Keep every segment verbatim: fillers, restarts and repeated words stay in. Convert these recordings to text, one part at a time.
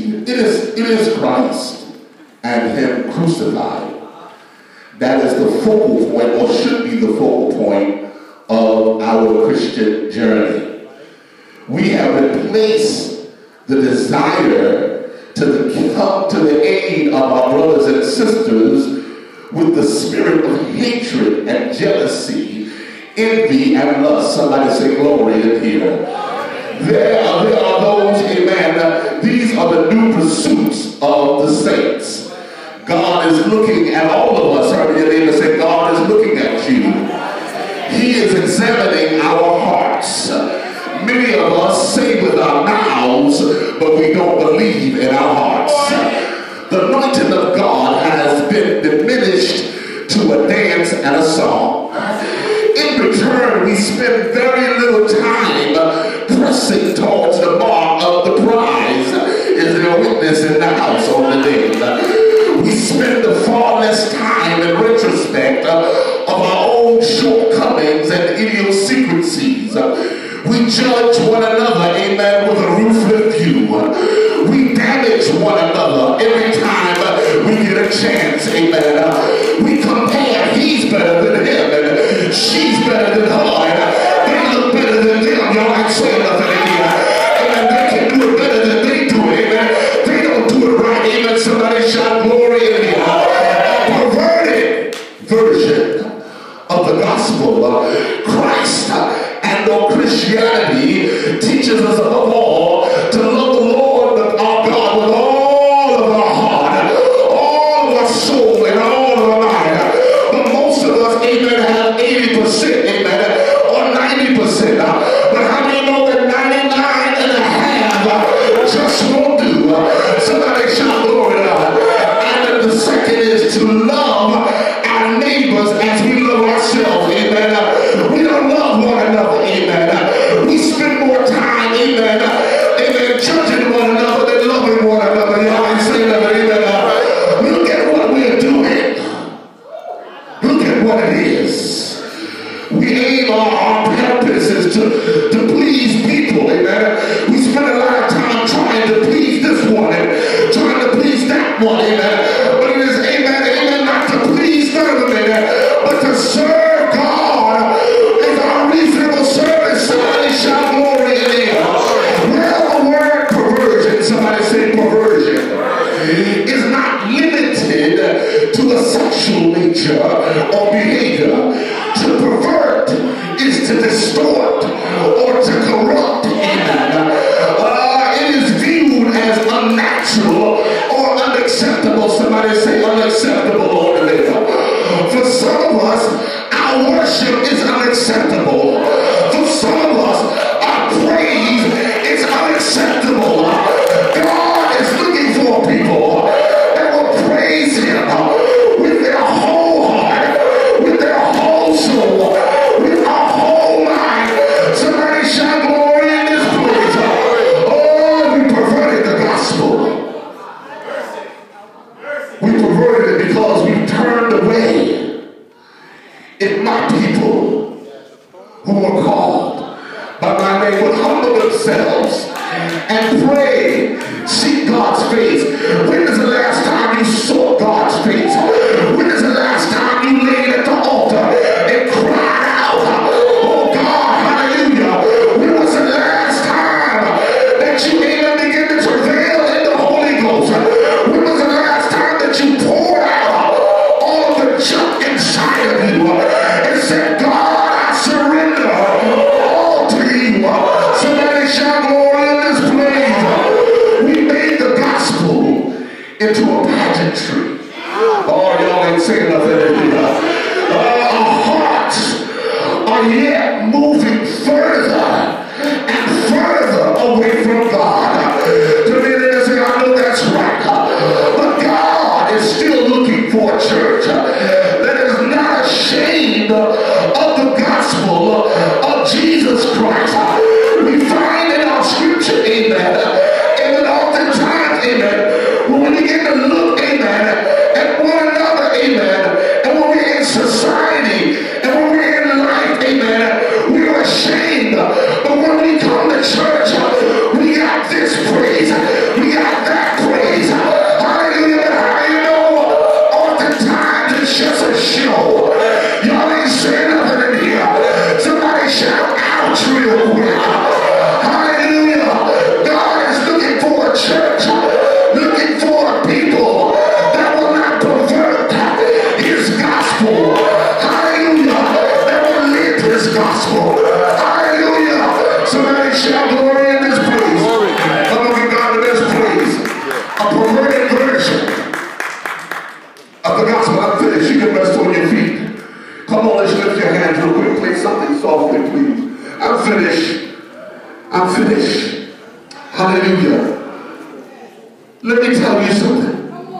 It is, it is Christ and Him crucified. That is the focal point, or should be the focal point, of our Christian journey. We have replaced the desire to come to the aid of our brothers and sisters with the spirit of hatred and jealousy, envy and lust. Somebody say glory in here. There are, there are those, amen, these are the new pursuits of the saints. God is looking at all of us. Heard your neighbor say, God is looking at you. He is examining our hearts. Many of us say with our mouths, but we don't believe in our hearts. The anointing of God has been diminished to a dance and a song. In return, we spend very little time pressing towards the mark of the prize. Is there a witness in the house on the day? We spend a far less time in retrospect uh, of our own shortcomings and idiosyncrasies. Uh, we judge one another, amen, with a ruthless view. Uh, we damage one another every time uh, we get a chance, amen. Uh, we compare, he's better than him, and she's better than her, and uh, they look better than them. Y'all ain't saying nothing in here. Amen. They can do it better than they do it, amen. They don't do it right, amen. Somebody shout glory. Version of the gospel. Uh, Christ uh, and or Christianity teaches us above all to love the Lord our God with all of our heart, all of our soul, and all of our mind. But most of us, amen, have eighty percent, amen, or ninety percent. Uh, but how many know that ninety-nine and a half uh, just won't do? Uh, somebody shout glory to God. And then the second is to love neighbors as we love ourselves, amen. Uh, we don't love one another, amen. Uh, we spend more time, amen, uh, amen, judging one another than loving one another. Y'all ain't saying that, amen. Uh, look at what we're doing. Look at what it is. We aim our, our purposes to, to please people, amen. We spend a lot of time trying to please this one and trying to please that one, amen. But it is, amen, amen, not to please none of them, amen, but to serve God is our reasonable service. Somebody shout glory in here. Well, the word perversion, somebody say perversion, is not limited to a sexual nature or behavior. To pervert is to distort or to corrupt, amen. Uh, it is viewed as unnatural or unacceptable. Somebody say unacceptable on the label. For some of us, our worship is unacceptable. For some of us, our praise is unacceptable. God is looking for people that will praise Him with their whole heart, with their whole soul, with our whole mind. Somebody shout glory in this place. Oh, we perverted the gospel. We perverted it because we turned away. If my people who are called by my name would humble themselves and pray, seek God's face. When is the last time you sought God's face? When is the last time you laid at the altar and cried out, oh God, hallelujah? When was the last time that you even began to travail in the Holy Ghost? When was the last time that you poured out all the junk inside of you and said, God, I surrender all to you? Somebody shout glory in this place. We made the gospel into a pageantry. Oh, y'all ain't saying nothing in here. Uh, our hearts are yet moving further and further away from God. To me, they say, I know that's right. But God is still looking for a church that is not ashamed of the gospel of Jesus Christ. We find in our scripture, amen, and then oftentimes, amen, when we begin to look, amen, at one another, amen, finish. Hallelujah. Let me tell you something.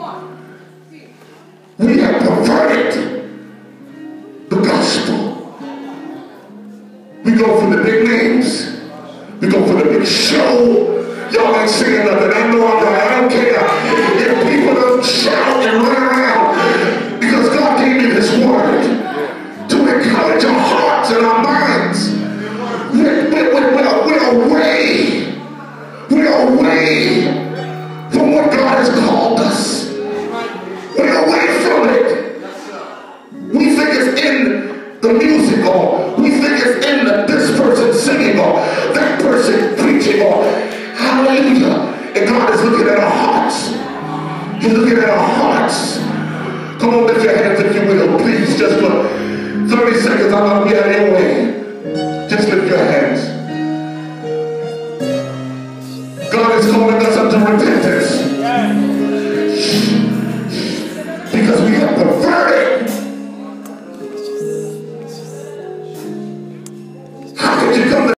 We have perverted the gospel. We go for the big names. We go for the big show. Y'all ain't singing nothing. I know I'm right. I don't care if people don't shout and run around, because God gave me this word to encourage our hearts and our minds. We're, we're, we're, we're away. We're away from what God has called us. We're away from it. We think it's in the music, or we think it's in the, this person singing, or that person preaching, or hallelujah. And God is looking at our hearts. He's looking at our hearts. Come on, lift your hands if you will, please. Just for thirty seconds, I'm going to be out of your way. Just lift your hands. God is calling us up to repentance.